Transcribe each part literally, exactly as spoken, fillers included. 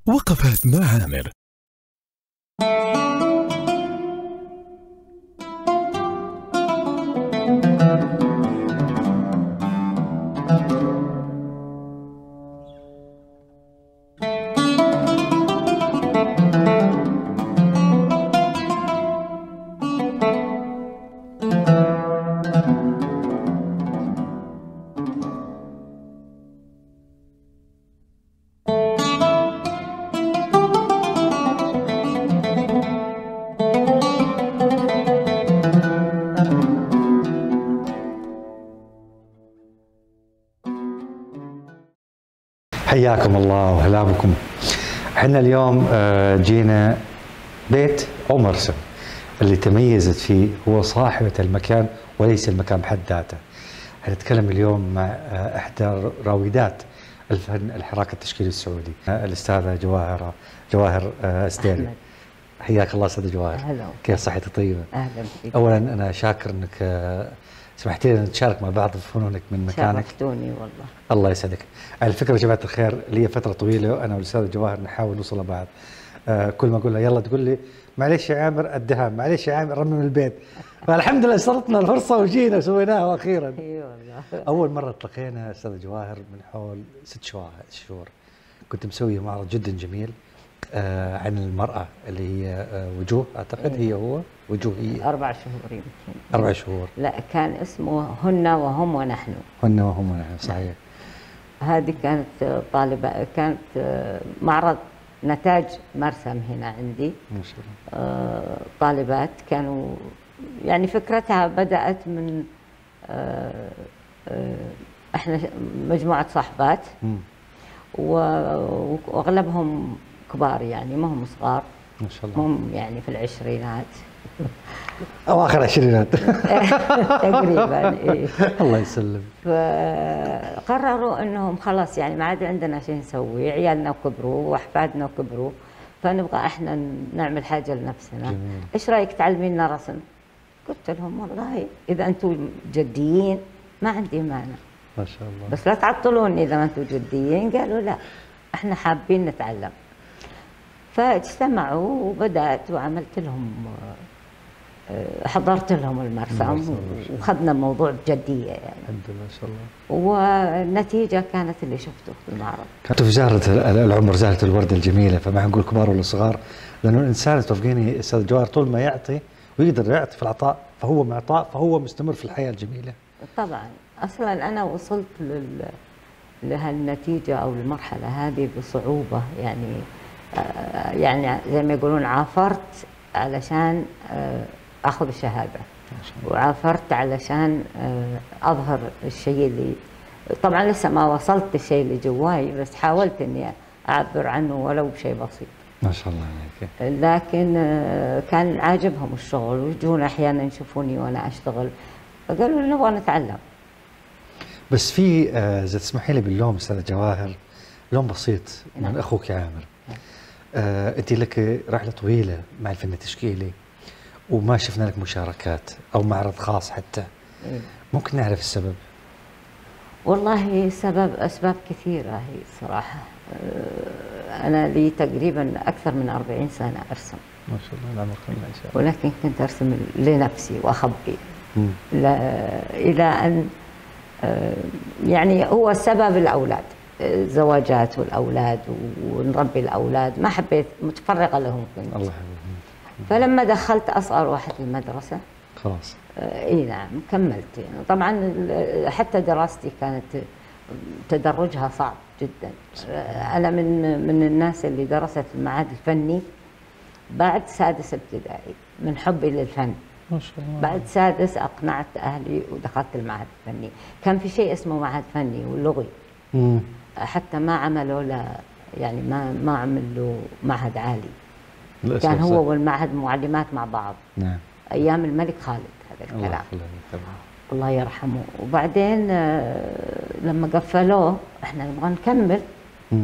وقفات مع عامر. حياكم الله وهلا بكم. احنا اليوم جينا بيت ام مرسم اللي تميزت فيه هو صاحبة المكان وليس المكان بحد ذاته. حنتكلم اليوم مع احدى راويدات الفن الحراك التشكيلي السعودي، الاستاذة جواهر جواهر استيري. حياك الله استاذة جواهر. اهلا. كيف صحتك طيبة؟ اهلا فيك. اولا انا شاكر انك سمحتي لنا نتشارك مع بعض فنونك من مكانك. شرفتوني والله. الله يسعدك. على فكره يا جماعه الخير لي فتره طويله انا والاستاذه جواهر نحاول نوصل لبعض. آه كل ما اقول لها يلا تقول لي معلش يا عامر الدهام، معلش يا عامر رمم البيت. فالحمد لله صرتنا الفرصه وجينا وسويناها اخيرا. اي والله. اول مره التقينا استاذه جواهر من حول ست شهور. كنت مسوي معرض جدا جميل آه عن المراه اللي هي آه وجوه اعتقد. إيه. هي هو وجوه هي اربع شهور يمكن. اربع شهور. لا كان اسمه هن وهم ونحن. هن وهم ونحن صحيح. هذه كانت طالبة، كانت معرض نتاج مرسم هنا عندي. ما شاء الله. طالبات كانوا يعني فكرتها بدأت من احنا مجموعة صاحبات واغلبهم كبار يعني ما هم صغار. ما شاء الله. هم يعني في العشرينات اواخر العشرينات تقريبا. إيه. الله يسلم. فقرروا انهم خلاص يعني ما عاد عندنا شيء نسوي، عيالنا كبروا واحفادنا كبروا فنبغى احنا نعمل حاجه لنفسنا. جميل. ايش رايك تعلمينا رسم؟ قلت لهم والله اذا انتم جديين ما عندي مانع. ما شاء الله. بس لا تعطلوني اذا ما انتم جديين. قالوا لا احنا حابين نتعلم. فاجتمعوا وبدات وعملت لهم، حضرت لهم المرسم واخذنا الموضوع بجديه يعني. الحمد لله ما شاء الله. والنتيجه كانت اللي شفته في المعرض. كنتوا في زهره العمر، زهره الورده الجميله، فما حنقول كبار ولا صغار، لانه الانسان توافقيني استاذ جواهر طول ما يعطي ويقدر يعطي في العطاء فهو معطاء فهو مستمر في الحياه الجميله. طبعا اصلا انا وصلت لل لهالنتيجه او المرحله هذه بصعوبه يعني. آه يعني زي ما يقولون عافرت علشان آه اخذ الشهاده، وعافرت علشان اظهر الشيء اللي طبعا لسه ما وصلت الشيء اللي جواي، بس حاولت اني اعبر عنه ولو بشيء بسيط. ما شاء الله عليك. لكن كان عاجبهم الشغل ويجون احيانا يشوفوني وانا اشتغل فقالوا لي نبغى نتعلم. بس في اذا تسمحي لي باللوم استاذه جواهر، لوم بسيط من نعم. اخوك عامر. آه انت لك رحله طويله مع الفن التشكيلي وما شفنا لك مشاركات او معرض خاص حتى. إيه؟ ممكن نعرف السبب؟ والله سبب اسباب كثيره هي صراحه. انا لي تقريبا اكثر من أربعين سنه ارسم. ما شاء الله العمر كله ان شاء الله. ولكن كنت ارسم لنفسي واخبي الى ان يعني هو السبب الاولاد، زواجات والاولاد ونربي الاولاد، ما حبيت متفرغه لهم كنت. الله يحفظهم. فلما دخلت اصغر واحد المدرسه خلاص اي نعم كملت يعني. طبعا حتى دراستي كانت تدرجها صعب جدا. انا من من الناس اللي درست المعهد الفني بعد سادس ابتدائي من حبي للفن. ما شاء الله. بعد سادس اقنعت اهلي ودخلت المعهد الفني. كان في شيء اسمه معهد فني واللغوي. امم حتى ما عملوا له يعني ما ما عملوا معهد عالي. كان هو صح. والمعهد معلمات مع بعض. نعم. ايام الملك خالد هذا الكلام. الله يرحمه. وبعدين لما قفلوه احنا نبغى نكمل. مم.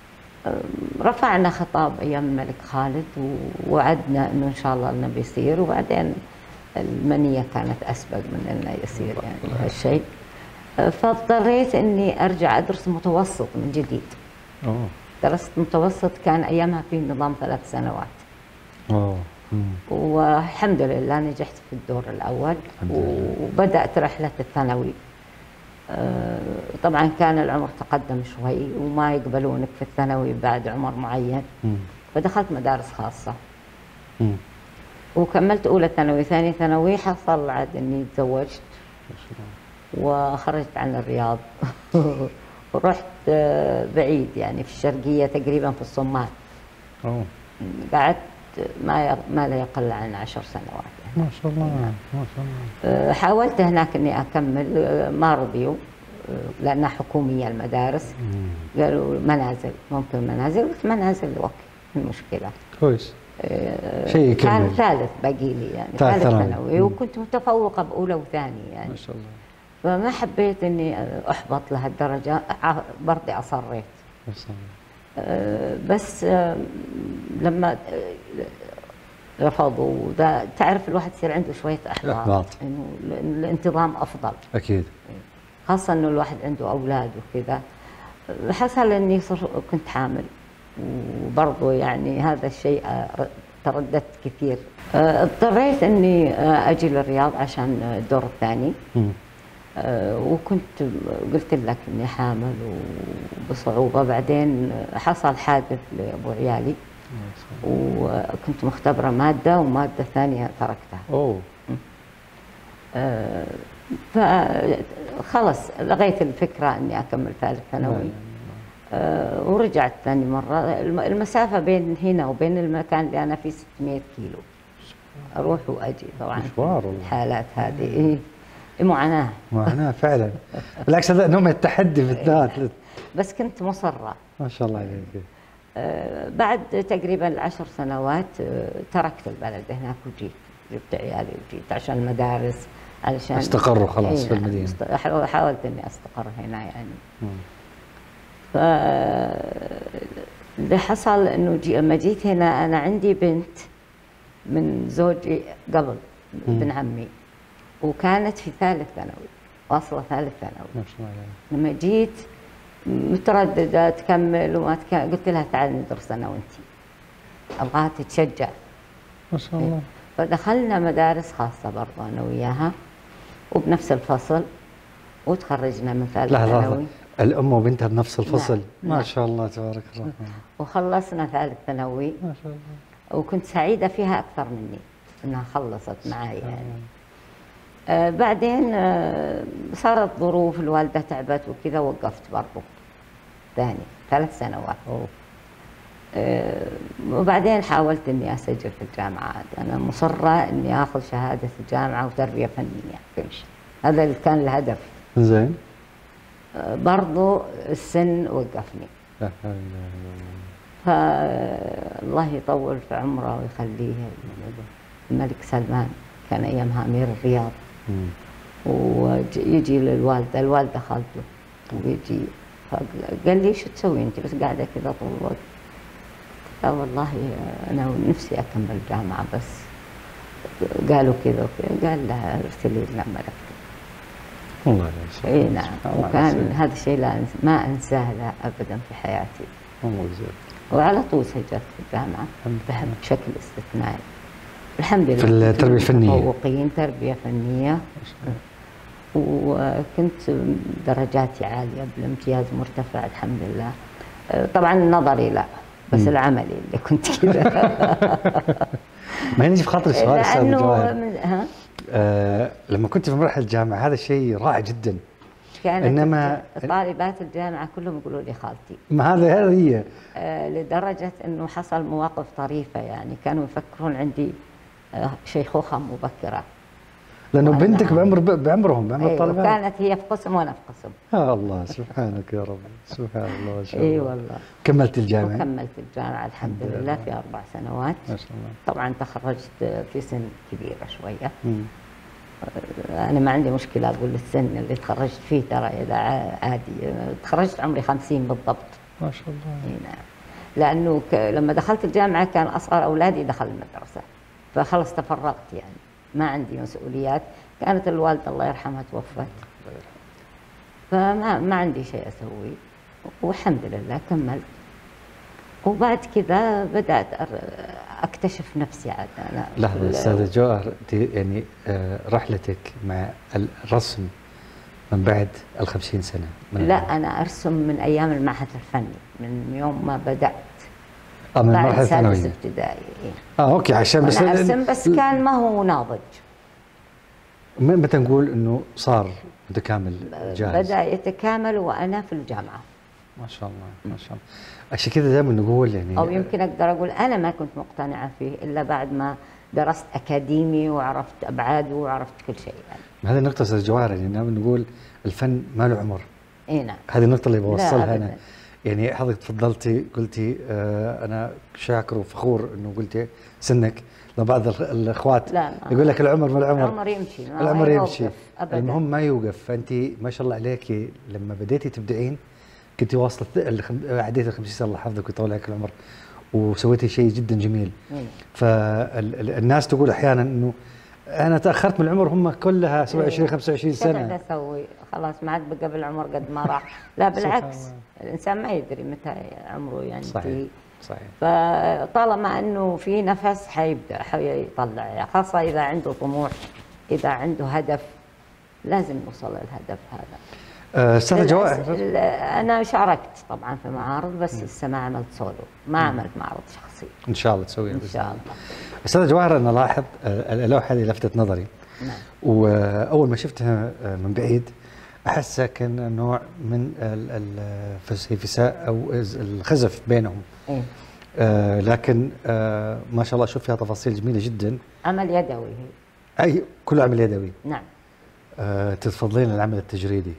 رفعنا خطاب ايام الملك خالد ووعدنا انه ان شاء الله انه بيصير، وبعدين المنيه كانت اسبق من انه يصير يعني هالشيء. فاضطريت اني ارجع ادرس متوسط من جديد. أوه. درست متوسط، كان أيامها في نظام ثلاث سنوات. أوه. مم. والحمد لله نجحت في الدور الأول، وبدأت رحلة الثانوي. آه، طبعا كان العمر تقدم شوي وما يقبلونك في الثانوي بعد عمر معين، مم. فدخلت مدارس خاصة. مم. وكملت أولى ثانوي، ثاني ثانوي حصل عاد إني تزوجت وخرجت عن الرياض ورحت آه، بعيد يعني في الشرقية تقريبا في الصومال. أوه. قعدت ما ي- ما لا يقل عن عشر سنوات يعني. ما شاء الله ما شاء الله. آه، حاولت هناك إني أكمل، آه، ما رضيوا، آه، لأنها حكومية المدارس. مم. قالوا منازل، ممكن منازل، قلت منازل اوكي، المشكلة. كويس. آه، شيء يكمل. كان ثالث باقي لي يعني، ثالث ثالث ثانوي. ثانوي، مم. وكنت متفوقة بأولى وثاني يعني. ما شاء الله. فما حبيت إني أحبط لهالدرجة، ع- برضي أصريت. ما شاء الله. آه، بس آه، لما آه، رفضوا، ده تعرف الواحد يصير عنده شوية إحباط، إحباط. إنه ال- الانتظام أفضل، أكيد. خاصة إنه الواحد عنده أولاد وكذا. حصل إني صر- كنت حامل، وبرضه يعني هذا الشيء آه، ترددت كثير. آه، اضطريت إني آه، أجي للرياض عشان الدور الثاني. مم. آه، وكنت قلت لك إني حامل وبصعوبة. بعدين حصل حادث لأبو عيالي، وكنت مختبرة مادة ومادة ثانية تركتها. أوه. آه، فخلص لغيت الفكرة إني أكمل ثالث ثانوي. آه، ورجعت ثاني مرة. الم- المسافة بين هنا وبين المكان اللي أنا فيه ستمئة كيلو، أروح وأجي. طبعا مشوار والله. الحالات هذه إيه معاناة. معاناة فعلا. بالعكس هذا نوع من التحدي بالذات. بس كنت مصرة. ما شاء الله عليك. آه، بعد تقريبا العشر سنوات آه، تركت البلد هناك وجيت، جبت عيالي وجيت عشان المدارس، علشان استقروا خلاص إيه في نعم، المدينة. است- حاولت اني استقر هنا يعني. مم. ف اللي حصل انه جي لما جيت هنا انا عندي بنت من زوجي قبل، ابن عمي، وكانت في ثالث ثانوي، واصله ثالث ثانوي. ما شاء الله عليك. لما جيت مترددة تكمل وما تكمل، قلت لها تعالي ندرس أنا وأنتي، أبغاها تتشجع. ما شاء الله. فدخلنا مدارس خاصة برضه أنا وياها، وبنفس الفصل، وتخرجنا من ثالث لحظة لحظة. ثانوي. الأم وبنتها بنفس الفصل. نعم. ما نعم. شاء الله تبارك الرحمن. وخلصنا ثالث ثانوي، ما شاء الله. وكنت سعيدة فيها أكثر مني إنها خلصت معي يعني. آه بعدين آه صارت ظروف، الوالدة تعبت وكذا، وقفت برضه ثاني ثلاث سنوات. أوه. آه، وبعدين حاولت اني اسجل في الجامعات. انا مصره اني اخذ شهاده الجامعه وتربيه فنيه تمشي، هذا اللي كان الهدف. زين. آه، برضو السن وقفني. لا اله الا الله. فالله يطول في عمره ويخليه الملك سلمان، كان ايامها امير الرياض، مم. ويجي للوالده، الوالده خالته، ويجي قال لي شو تسوي انت بس قاعده كذا طول الوقت؟ لا والله أنا نفسي أكمل جامعة، بس قالوا كذا وكذا. قال لها ارسلي لنا ملك. والله يا شيخ. اي نعم. وكان هذا الشيء لا أنس... ما أنساه لا أبدا في حياتي. والله زين. وعلى طول سجلت في الجامعة بحب بشكل استثنائي. الحمد لله. في التربية الفنية. متفوقين تربية فنية. وكنت درجاتي عالية بالامتياز مرتفع الحمد لله. طبعا النظري لا، بس م. العملي اللي كنت كذا. ما يجي في خاطري سؤال استاذ جواهر. ها؟ آه لما كنت في مرحله الجامعه هذا الشيء رائع جدا. كانت انما طالبات الجامعه كلهم يقولوا لي خالتي. ما هذا هذه هي. آه لدرجه انه حصل مواقف طريفه، يعني كانوا يفكرون عندي آه شيخوخه مبكره. لانه بنتك بعمر بعمرهم بعمر الطالبات. كانت هي في قسم وانا في قسم. يا الله سبحانك يا رب، سبحان الله ما شاء الله. اي والله. كملت الجامعه؟ وكملت الجامعه الحمد لله في اربع سنوات. ما شاء الله. طبعا تخرجت في سن كبيره شويه. مم. انا ما عندي مشكله اقول السن اللي تخرجت فيه ترى اذا عادي. تخرجت عمري خمسين بالضبط. ما شاء الله. اي نعم. لانه ك... لما دخلت الجامعه كان اصغر اولادي دخل المدرسه، فخلص تفرغت يعني ما عندي مسؤوليات. كانت الوالده الله يرحمها توفت، فما ما عندي شيء اسوي، والحمد لله كملت. وبعد كذا بدأت أر- أكتشف نفسي عاد أنا. لحظة أستاذة جواهر، أنت يعني آه، رحلتك مع الرسم من بعد الخمسين سنة؟ من لا أنا أرسم من أيام المعهد الفني، من يوم ما بدأت آه من بعد المرحلة سادس الثانوية. ابتدائي. اه اوكي، عشان بس أنا أرسم بس كان ما هو ناضج. م- متى نقول انه صار متكامل جاهز؟ بدأ يتكامل وأنا في الجامعة، ما شاء الله ما شاء الله. عشان كذا دائما نقول يعني أو يمكن أقدر أقول أنا ما كنت مقتنعة فيه إلا بعد ما درست أكاديمي وعرفت أبعاده وعرفت كل شيء يعني. هذه النقطة أستاذ جواهر، يعني دائما نقول الفن ما له عمر. إي نعم. هذه النقطة اللي لا بوصلها أبداً. أنا. يعني حضرتك تفضلتي قلتي آه أنا شاكر وفخور إنه قلتي سنك، لبعض الأخ- الأخوات لا ما- يقول لك العمر ما العمر، العمر يمشي ما العمر يوقف يمشي، أبداً. المهم ما يوقف. فأنت ما شاء الله عليكي لما بديتي تبدعين كنت واصلة الخم... عديت ال خمسين سنة، الله يحفظك ويطول عليك العمر، وسويتي شيء جدا جميل. مم. فالناس تقول أحيانا إنه أنا تأخرت من العمر، هم كلها سبعة وعشرين خمسة وعشرين شو قاعد سنة. اسوي؟ خلاص ما عاد بقى بالعمر قد ما راح. لا بالعكس، الانسان ما يدري متى عمره يعني. صحيح صحيح. فطالما انه في نفس حيبدا حيطلع يعني، خاصه اذا عنده طموح، اذا عنده هدف لازم يوصل للهدف هذا. آه، أستاذة للأس- جواهر، ال- انا شاركت طبعا في معارض بس لسه ما عملت سولو، ما عملت معرض شخصي. إن شاء الله تسويها ان بإذن شاء الله. الله. أستاذة جواهر، أنا لاحظ آه، اللوحة هذه لفتت نظري، نعم. وأول ما شفتها آه، من بعيد أحسها كان نوع من ال- ال- الفسيفساء أو الخزف بينهم. إيه؟ آه، لكن آه، ما شاء الله أشوف فيها تفاصيل جميلة جدا. عمل يدوي هي. أي كله عمل يدوي. نعم. آه، تتفضلين العمل التجريدي؟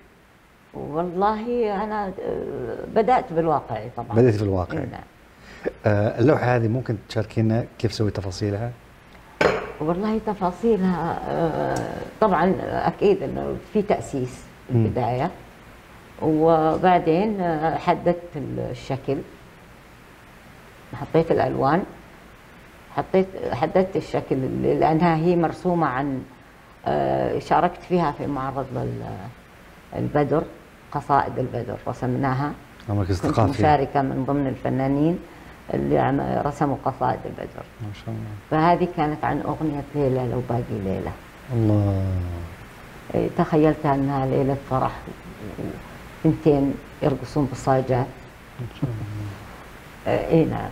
والله أنا آه، بدأت بالواقعي طبعا. بدأت في الواقع. إيه نعم. آه، اللوحة هذه ممكن تشاركينا كيف سوي تفاصيلها؟ والله تفاصيلها آه، طبعا أكيد إنه في تأسيس في مم. البداية، وبعدين آه، حددت الشكل، حطيت الألوان، حطيت حددت الشكل اللي- لأنها هي مرسومة عن آه، شاركت فيها في معرض لل- البدر، قصائد البدر رسمناها. المركز كنت الثقافي. مشاركة من ضمن الفنانين اللي عم- رسموا قصائد البدر. ما شاء الله. فهذه كانت عن أغنية ليلة لو باقي ليلة. الله. إيه، تخيلتها أنها ليلة فرح وثنتين يرقصون بالصاجات. إيه إيه نعم.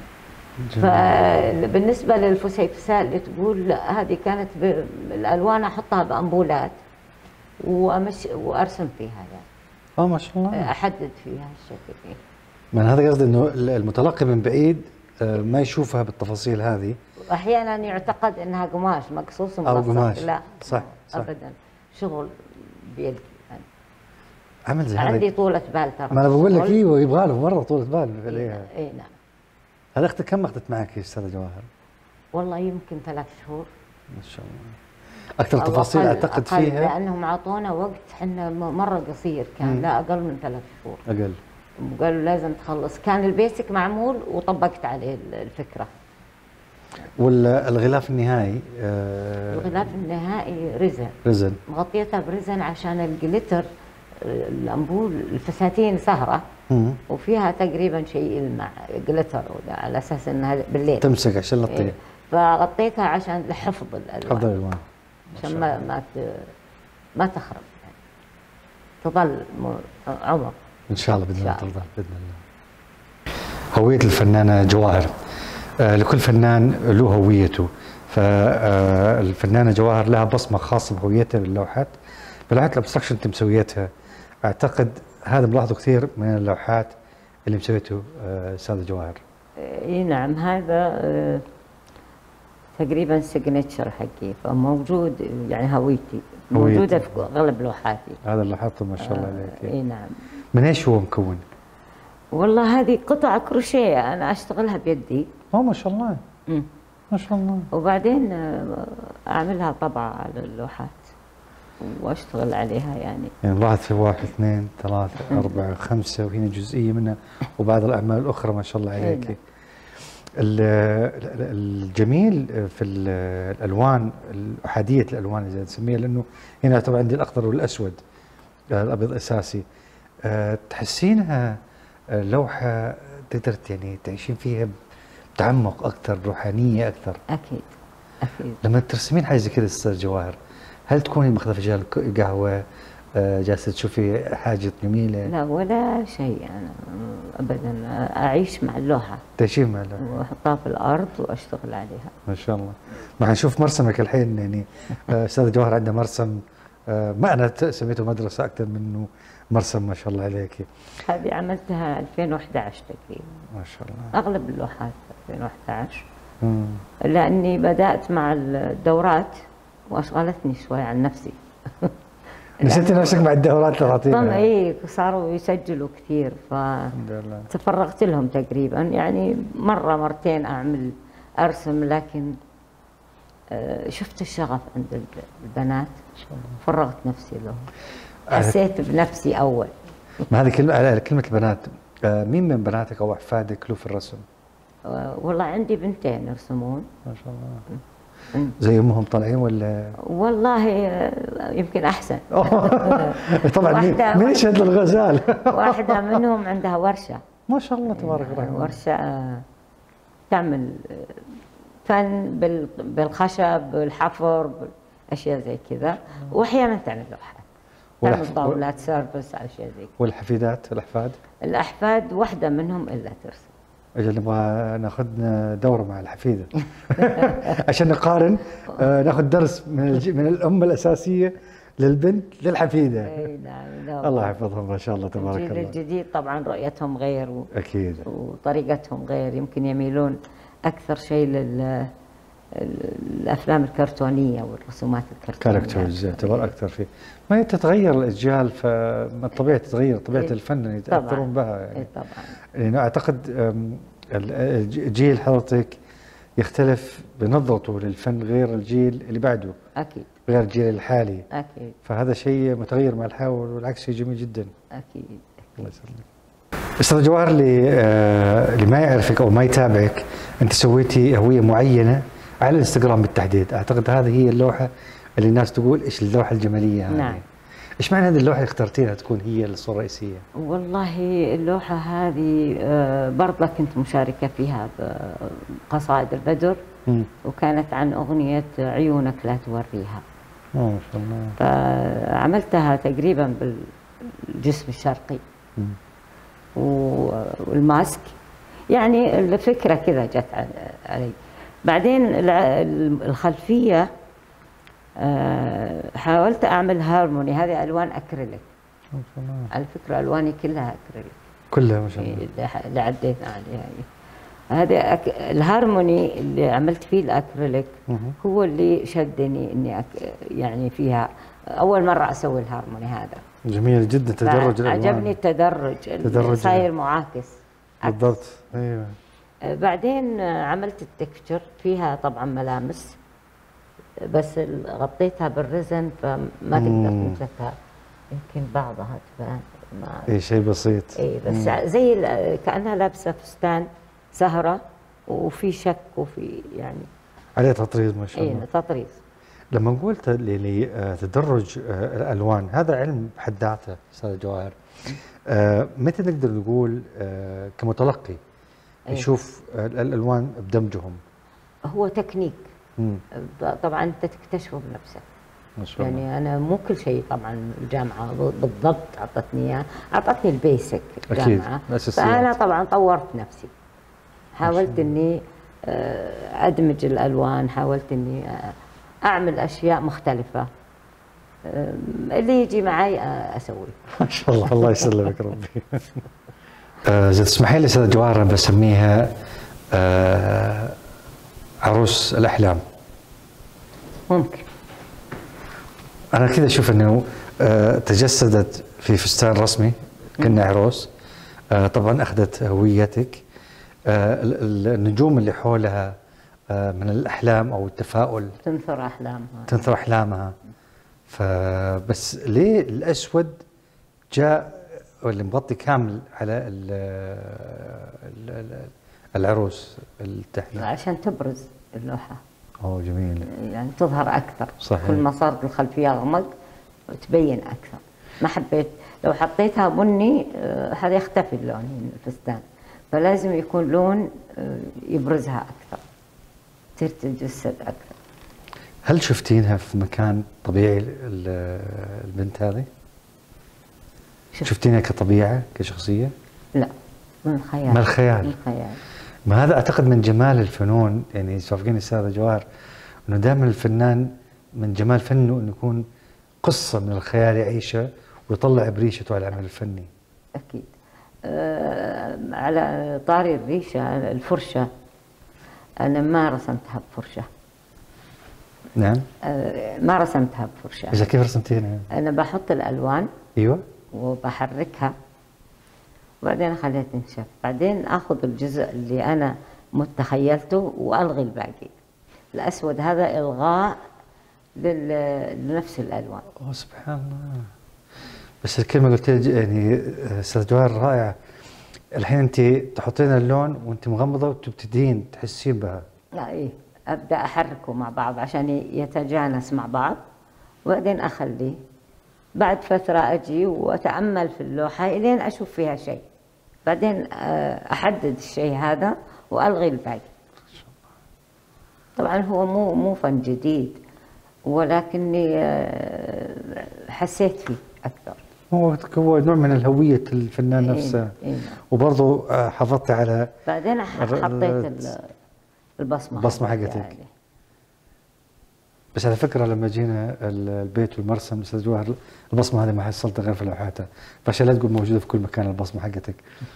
فبالنسبة للفسيفساء اللي تقول، لا هذه كانت ب- الألوان أحطها بأمبولات وأمشي وأرسم فيها يعني. اه ما شاء الله. أحدد فيها الشكل فيه. من هذا قصدي انه المتلقي من بعيد آه، ما يشوفها بالتفاصيل هذه. احيانا يعتقد انها قماش مقصوص أو وملصق. قماش. لا صح، صح. ابدا، شغل بيدي يعني. عمل زي عندي هذا. طولة بال ترى. ما انا بقول لك شغل. ايوه، يبغى له مره طولة بال اي عليها. إيه نعم. هذا اختك كم اخذت معك يا استاذه جواهر؟ والله يمكن ثلاث شهور. ما شاء الله. اكثر أو تفاصيل أقل- اعتقد أقل، فيها. لانهم اعطونا وقت احنا م- مره قصير كان. مم. لا اقل من ثلاث شهور. اقل. وقالوا لازم تخلص. كان البيسك معمول وطبقت عليه ال- الفكره. والغلاف النهائي آه، الغلاف النهائي رزن، رزن. مغطيتها برزن عشان الجليتر، الامبول الفساتين سهره مم. وفيها تقريبا شيء يلمع جلتر على اساس انها بالليل تمسك عشان لا إيه. تطيح. فغطيتها عشان لحفظ الالوان، حفظ الالوان. عشان ما ما ت- ما تخرب يعني. تظل م- عمر. ان شاء الله باذن الله إن شاء ترضى باذن الله. هويه الفنانه جواهر، آه، لكل فنان له هويته، فالفنانه جواهر لها بصمه خاصه بهويتها باللوحات. بلوحات الابستراكشن انت مسويتها، اعتقد هذا ملاحظه كثير من اللوحات اللي مسويته آه، استاذه جواهر. اي نعم، هذا آه، تقريبا سيجنتشر حقي، فموجود يعني هويتي موجوده في اغلب لوحاتي. هذا اللي حاطه ما شاء الله عليك. اي نعم. من ايش هو مكون؟ والله هذه قطع كروشيه انا اشتغلها بيدي. اه ما شاء الله. مم. ما شاء الله. وبعدين آه، اعملها طبعه على اللوحات واشتغل عليها يعني. يعني لاحظ في واحد اثنين ثلاثة أربعة خمسة، وهنا جزئية منها وبعض الأعمال الأخرى ما شاء الله عليك. الجميل في الألوان، الأحادية الألوان زي نسميها، لأنه هنا طبعا عندي الأخضر والأسود، الأبيض أساسي. تحسينها لوحة قدرت يعني تعيشين فيها بتعمق اكثر، بروحانيه اكثر. اكيد اكيد. لما ترسمين حاجه زي كذا استاذ جواهر، هل تكوني ماخذه فنجان قهوه، آه، جالسه تشوفي حاجه جميله؟ لا ولا شيء، انا ابدا اعيش مع اللوحه، تعيشين مع اللوحه واحطها في الارض واشتغل عليها. ما شاء الله. ما حنشوف مرسمك الحين يعني. آه، استاذ جواهر عنده مرسم، آه، ما انا سميته مدرسه اكثر منه مرسم، ما شاء الله عليك. هذه عملتها ألفين وإحدى عشر تقريبا. ما شاء الله. اغلب اللوحات ألفين وإحدى عشر. مم. لاني بدات مع الدورات واشغلتني شوي عن نفسي. نسيتي نفسك مع الدورات اللي تعطيها؟ اي صاروا يسجلوا كثير فتفرغت لهم تقريبا، يعني مره مرتين اعمل ارسم، لكن شفت الشغف عند البنات فرغت نفسي لهم، حسيت بنفسي اول. ما هذه كلمه كلمه البنات، مين من بناتك او احفادك له في الرسم؟ والله عندي بنتين يرسمون ما شاء الله. زي امهم طالعين ولا؟ والله يمكن احسن. طبعا مين يشهد الغزال؟ واحده منهم عندها ورشه. ما شاء الله تبارك الرحمن. ورشه تعمل فن بالخشب، بالحفر، اشياء زي كذا، واحيانا تعمل لوحات، تعمل طاولات سيرفس، اشياء زي كذا. والحفيدات الاحفاد؟ الاحفاد واحده منهم الا ترسم. اجل نبغى ناخذ دوره مع الحفيده عشان نقارن، آه ناخذ درس من من الام الاساسيه للبنت للحفيده. اي نعم. الله يحفظهم ما شاء الله تبارك الله. الجيل الجديد طبعا رؤيتهم غير و... اكيد، وطريقتهم غير، يمكن يميلون اكثر شيء لل الافلام الكرتونيه والرسومات الكرتونيه. كاركترز يعتبر اكثر فيه. ما هي تتغير الاجيال، فما الطبيعي تتغير طبيعه إيه الفن يتاثرون بها يعني. إيه طبعا. يعني اعتقد الجيل حضرتك يختلف بنظرته للفن غير الجيل اللي بعده. اكيد. غير الجيل الحالي. اكيد. فهذا شيء متغير مع الحال، والعكس شيء جميل جدا. اكيد. الله يسلمك. استاذ جواهر، اللي آه اللي ما يعرفك او ما يتابعك، انت سويتي هويه معينه على الانستغرام بالتحديد، اعتقد هذه هي اللوحه اللي الناس تقول ايش اللوحه الجماليه هذه. نعم. ايش معنى هذه اللوحه اللي اخترتيها تكون هي الصوره الرئيسيه؟ والله اللوحه هذه آه برضه كنت مشاركه فيها بقصائد البدر، م. وكانت عن اغنيه عيونك لا توريها. ما شاء الله. فعملتها تقريبا بالجسم الشرقي. م. والماسك، يعني الفكره كذا جت علي. بعدين الخلفيه حاولت اعمل هارموني، هذه الوان اكريليك. ما شاء الله. على فكره الواني كلها اكريليك. كلها ما شاء الله. اللي عدينا عليها هذا أك... الهارموني اللي عملت فيه الاكريليك هو اللي شدني اني أك... يعني فيها اول مره اسوي الهارموني هذا. جميل جدا تدرج الالوان. عجبني التدرج اللي صاير معاكس. بالضبط. ايوه. بعدين عملت التكستشر فيها طبعا ملامس، بس غطيتها بالرزن فما تقدر تمسكها، يمكن بعضها تبان. اي شيء بسيط. اي بس مم. زي كانها لابسه فستان سهره وفي شك وفي يعني عليه تطريز ما شاء الله. اي تطريز. لما نقول تدرج الالوان، هذا علم بحد ذاته استاذ جواهر. آه متى نقدر نقول آه كمتلقي يشوف الالوان بدمجهم؟ هو تكنيك. مم. طبعا انت تكتشفه بنفسك. ما شاء الله. يعني انا مو كل شيء طبعا الجامعه بالضبط اعطتني اياه، اعطتني البيسك الجامعه. اكيد. فانا طبعا طورت نفسي، حاولت اني ادمج الالوان، حاولت اني اعمل اشياء مختلفه، اللي يجي معي اسويه. ما شاء الله. الله يسلمك ربي. اذا تسمحي لي استاذ جواهر، انا بسميها آه عروس الاحلام. ممكن. انا كذا اشوف انه آه تجسدت في فستان رسمي كأنها عروس. آه طبعا اخذت هويتك. آه النجوم اللي حولها آه من الاحلام او التفاؤل، تنثر احلامها تنثر احلامها. فبس ليه الاسود جاء اللي مغطي كامل على ال ال العروس التحليل؟ عشان تبرز اللوحه. اوه جميل. يعني تظهر اكثر. صحيح. كل ما صارت الخلفيه اغمق تبين اكثر. ما حبيت لو حطيتها بني هذا يختفي اللون الفستان، فلازم يكون لون يبرزها أكثر، تصير تتجسد أكثر. هل شفتينها في مكان طبيعي البنت هذه؟ شفت. شفتينها كطبيعة كشخصية؟ لا، من الخيال. من الخيال. من الخيال. ما هذا أعتقد من جمال الفنون، يعني توافقيني أستاذة جواهر أنه دائما الفنان من جمال فنه أنه يكون قصة من الخيال يعيشها ويطلع بريشته على العمل الفني. أكيد. أه على طاري الريشة، الفرشة، أنا ما رسمتها بفرشة. نعم. أه ما رسمتها بفرشة. إذا كيف رسمتيها؟ أنا بحط الألوان. أيوة. وبحركها وبعدين أخليها تنشف، بعدين أخذ الجزء اللي أنا متخيلته وألغي الباقي. الأسود هذا إلغاء لنفس الألوان. أوه سبحان الله. بس الكلمة قلت لي يعني أستاذ جواهر رائعة. الحين أنت تحطين اللون وأنت مغمضة وتبتدين تحسين بها. لا إيه، أبدأ أحركه مع بعض عشان يتجانس مع بعض، وبعدين أخليه. بعد فترة أجي وأتأمل في اللوحة إلين أشوف فيها شيء، بعدين أحدد الشيء هذا وألغي الباقي. طبعا هو مو مو فن جديد، ولكني حسيت فيه أكثر. هو هو نوع من الهوية الفنان نفسه. إيه إيه. وبرضه حافظتي على بعدين حطيت البصمة البصمة حقتك. يعني. بس على فكرة لما جينا البيت والمرسم أستاذ جواهر البصمة هذه ما حصلتها غير في لوحاتها، فعشان لا تقول موجودة في كل مكان البصمة حقتك.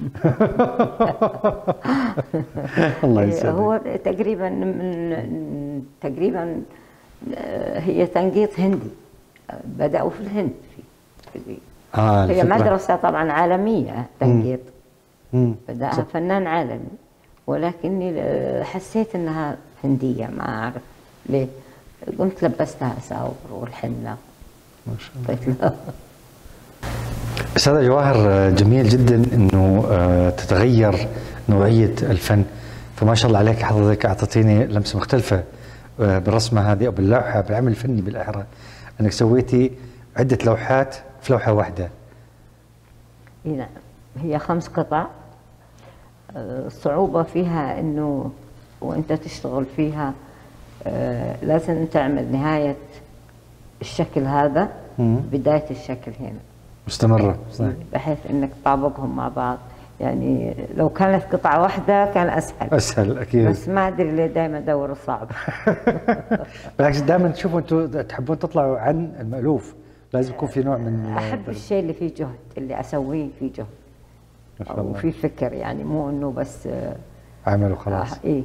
الله يسعدك. هو تقريبا من تقريبا هي تنقيط هندي، بدأوا في الهند في آه هي مدرسة طبعا عالمية تنقيط. مم. بدأها فنان عالمي، ولكني حسيت انها هندية، ما أعرف ليه. قمت لبستها أساور والحنة. ما شاء الله. أستاذة جواهر جميل جدا إنه تتغير نوعية الفن، فما شاء الله عليك حضرتك أعطيتيني لمسة مختلفة بالرسمة هذه أو باللوحة بالعمل الفني بالأحرى، أنك سويتي عدة لوحات في لوحة واحدة. نعم، هي خمس قطع. الصعوبة فيها إنه وأنت تشتغل فيها آه لازم تعمل نهاية الشكل هذا، مم. بداية الشكل هنا مستمرة، صحيح. بحيث انك تطابقهم مع بعض. يعني لو كانت قطعة واحدة كان اسهل. اسهل اكيد. بس ما ادري ليه دائما ادور الصعب. بالعكس دايما تشوفوا انتم تحبون تطلعوا عن المألوف، لازم يكون في نوع من احب الشيء اللي فيه جهد، اللي اسويه فيه جهد. ما شاء الله. وفي فكر، يعني مو انه بس عمل وخلاص. آه ايه.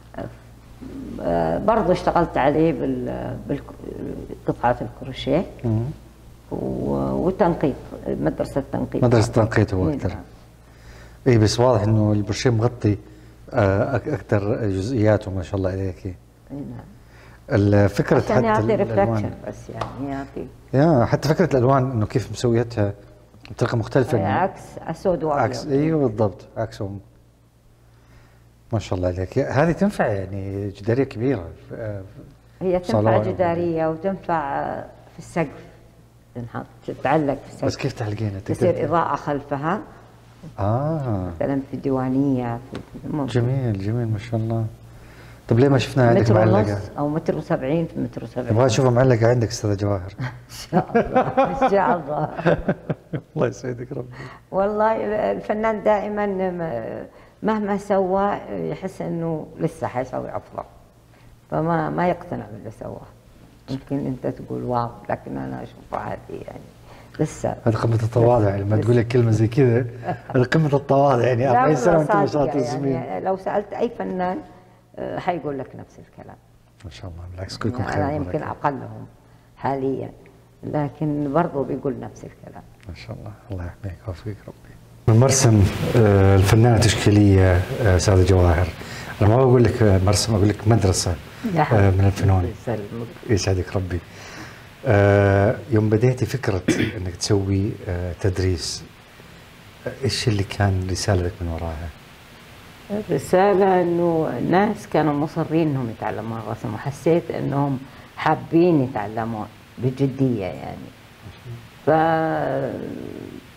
برضه اشتغلت عليه بالقطعة الكروشيه وتنقيط، مدرسة تنقيط. مدرسة تنقيط هو أكثر. اي بس واضح انه البروشيه مغطي أكثر جزئياته ما شاء الله عليك. اي نعم. الفكرة عشان يعطي ريفلكشن بس، يعني يعطي. يا حتى فكرة الألوان انه كيف مسويتها بطريقة مختلفة. عكس أسود وأبيض. عكس ايوه بالضبط، عكسهم. ما شاء الله عليك. هذه تنفع يعني جدارية كبيرة. هي تنفع جدارية وتنفع في السقف، تنحط تتعلق في السقف. بس كيف تعلقينها؟ تصير إضاءة خلفها. اه مثلا في ديوانية في ممكن. جميل جميل ما شاء الله. طب ليه ما شفناها عندك معلقة؟ متر ونص أو متر وسبعين في متر وسبعين. نبغى نشوفها معلقة عندك أستاذة جواهر. إن شاء الله إن شاء الله. الله يسعدك ربي. والله الفنان دائما مهما سوى يحس انه لسه حيسوي افضل، فما ما يقتنع باللي سواه. يمكن انت تقول واو، لكن انا اشوفه عادي يعني لسه. هذه قمة التواضع، لما تقول لك كلمة زي كذا هذه قمة التواضع. يعني أربعين سنة وأنت ما شاء الله ترسمين. يعني لو سألت أي فنان حيقول لك نفس الكلام. ما شاء الله، بالعكس كلكم خير. أنا يمكن أقلهم حاليا، لكن برضه بيقول نفس الكلام. ما شاء الله، الله يحميك ويوفقك ربي. من مرسم الفنانة التشكيلية أستاذة جواهر، أنا ما بقول لك مرسم، أقول لك مدرسة من الفنون. يسعدك ربي. يوم بديتي فكرة أنك تسوي تدريس، إيش اللي كان رسالتك من وراها؟ الرسالة إنه الناس كانوا مصرين إنهم يتعلموا الرسم، وحسيت إنهم حابين يتعلموا بجدية يعني. ف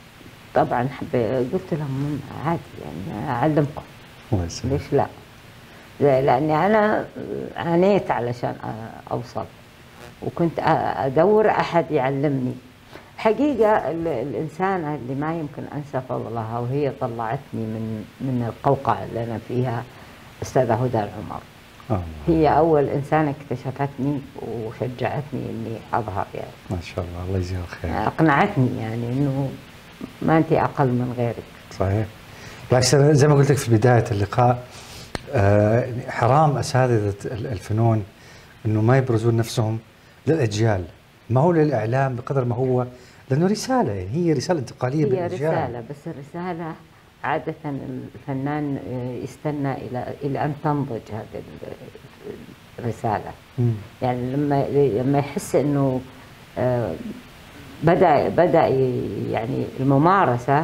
طبعا حب- قلت لهم عادي يعني اعلمكم، الله يسلمك. ليش لا؟ لا- لاني انا عانيت علشان أ- اوصل، وكنت أ- ادور احد يعلمني. حقيقه ال- الانسانه اللي ما يمكن انسى فضلها وهي طلعتني من من القوقعه اللي انا فيها، استاذه هدى العمر. آه. هي اول انسانه اكتشفتني وشجعتني اني اظهر يعني. ما شاء الله، الله يجزيها الخير. اقنعتني يعني انه ما انت اقل من غيرك. صحيح. بالعكس أنا زي ما قلت لك في بدايه اللقاء، آه حرام اساتذه الفنون انه ما يبرزون نفسهم للاجيال، ما هو للاعلام بقدر ما هو لانه رساله، يعني هي رساله انتقاليه هي بالاجيال. رساله، بس الرساله عاده الفنان يستنى الى الى ان تنضج هذه الرساله. مم. يعني لما لما يحس انه آه، بدا بدا ي- يعني الممارسه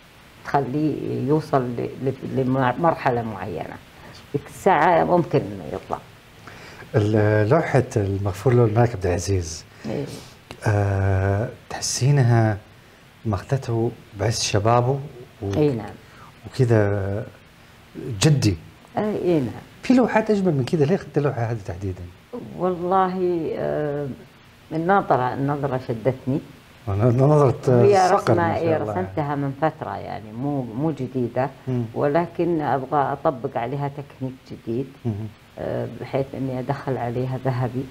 تخليه يوصل ل- ل- لمرحله معينه، ذيك الساعه ممكن انه يطلع. ال- لوحه المغفور له الملك عبد العزيز، إيه. أه تحسينها ماخذته بعز شبابه و- اي نعم. وكذا جدي. اي نعم. في لوحات اجمل من كذا، ليه اخذت اللوحه هذه تحديدا؟ والله آه، النظره النظره شدتني. نظرة هي صقر رسمة ما إيه شاء الله. رسمتها من فترة يعني مو مو جديدة، مم. ولكن أبغى أطبق عليها تكنيك جديد، مم. آه، بحيث إني أدخل عليها ذهبي،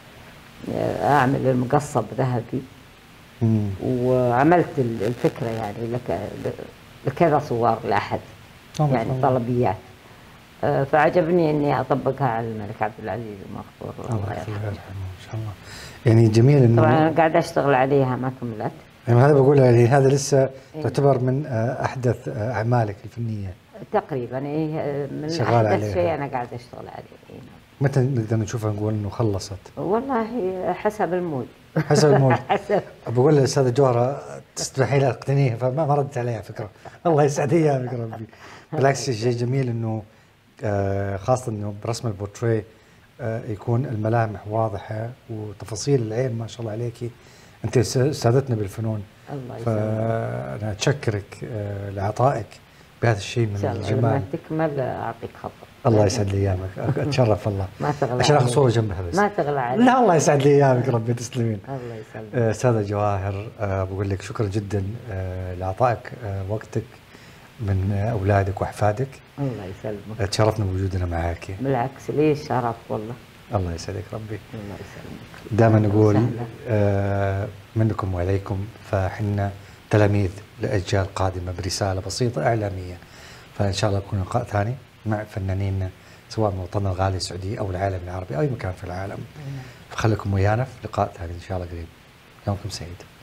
آه، أعمل المقصب ذهبي. مم. وعملت ال- الفكرة يعني لك لكذا صور لأحد الله يعني الله. طلبيات، آه، فعجبني إني أطبقها على الملك عبد العزيز المغفور الله الله يخليها يرحمه. ما شاء الله. يعني جميل انه طبعا أنا قاعدة أشتغل عليها ما كملت. يعني هذا بقول يعني هذا لسه إيه. تعتبر من آه، احدث آه، اعمالك الفنيه. تقريبا إيه، من شغال أحدث عليها. شيء أنا قاعدة أشتغل عليه. إيه نعم. متى نقدر نشوفها نقول انه خلصت؟ والله حسب المود. حسب الموت. حسب. بقول للاستاذه جوهره تسمحي لي اقتنيها فما ما ردت عليها فكره. الله يسعد ايامك ربي. بالعكس شيء جميل انه آه، خاصه انه برسم البورتريه آه، يكون الملامح واضحه وتفاصيل العين ما شاء الله عليكي. انت استاذتنا بالفنون، الله يسلمك. فانا اتشكرك آه، لعطائك بهذا الشيء ان من شاء الله الجمال. لما تكمل اعطيك خبر. الله يسعد لي ايامك، اتشرف والله. ما تغلى عشان اخذ عليك. صوره جنبها بس. ما تغلى عليك. لا الله يسعد لي ايامك ربي تسلمين. الله يسلمك. آه، استاذه جواهر، آه، بقول لك شكرا جدا آه، لعطائك آه، وقتك من آه، اولادك واحفادك. الله يسلمك. تشرفنا بوجودنا معك. بالعكس لي شرف والله. الله يسعدك ربي. الله يسلمك. دائما نقول وسهلا. آه، منكم وعليكم، فحنا تلاميذ لاجيال قادمه برساله بسيطه اعلاميه. فان شاء الله يكون لقاء ثاني مع فنانين سواء من وطننا الغالي السعوديه او العالم العربي او اي مكان في العالم. فخليكم ويانا في لقاء ثاني ان شاء الله قريب. يومكم سعيد.